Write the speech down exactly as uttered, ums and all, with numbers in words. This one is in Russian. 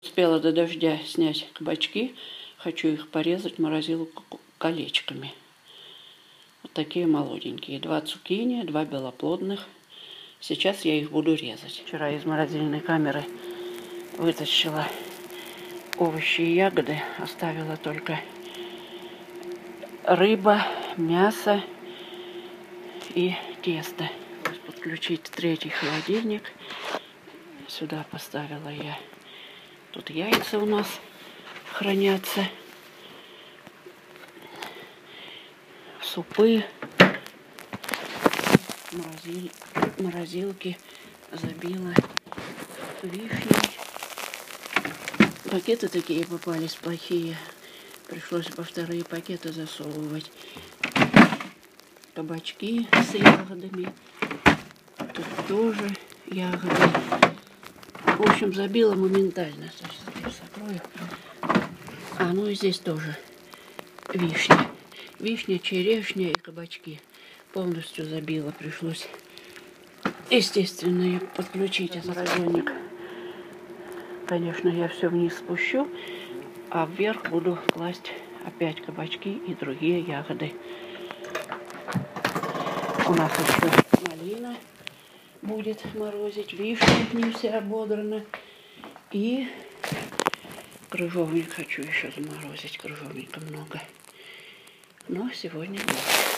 Успела до дождя снять кабачки. Хочу их порезать в морозилку колечками. Вот такие молоденькие. Два цукини, два белоплодных. Сейчас я их буду резать. Вчера из морозильной камеры вытащила овощи и ягоды. Оставила только рыба, мясо и тесто. Подключить третий холодильник. Сюда поставила я. Тут яйца у нас хранятся. Супы. Морозиль... Морозилки забила вишней. Пакеты такие попались плохие. Пришлось по вторые пакеты засовывать. Кабачки с ягодами. Тут тоже ягоды. В общем, забила моментально. Сейчас закрою. А, ну и здесь тоже вишня. Вишня, черешня и кабачки. Полностью забила. Пришлось, естественно, подключить морозильник. Конечно, я все вниз спущу, а вверх буду класть опять кабачки и другие ягоды. У нас еще малина будет морозить, вишня не вся ободрана. И крыжовник хочу еще заморозить. Крыжовника много. Но сегодня нет.